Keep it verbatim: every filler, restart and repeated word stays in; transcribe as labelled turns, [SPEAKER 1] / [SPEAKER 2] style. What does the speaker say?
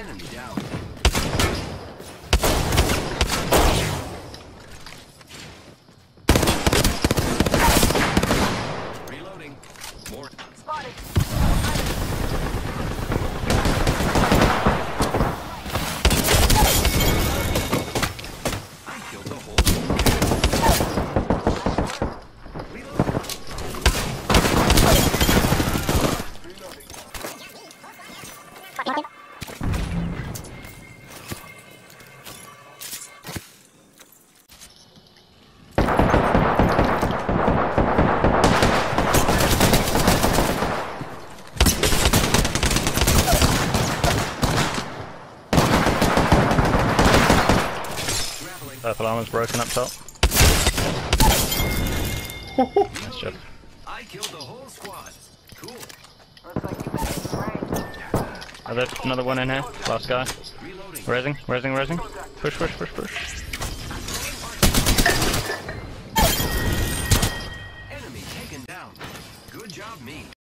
[SPEAKER 1] Enemy down. Reloading. More.
[SPEAKER 2] Spotted.
[SPEAKER 1] I killed the whole squad. Reloading.
[SPEAKER 3] Purple armor's broken up top. Nice job.
[SPEAKER 1] I killed the whole squad. Cool.
[SPEAKER 2] Looks like you back in the range.
[SPEAKER 3] Oh, there's another one in here. Last guy.
[SPEAKER 1] Reloading.
[SPEAKER 3] Raising, raising, raising. Push, push, push, push.
[SPEAKER 1] Enemy taken down. Good job, me.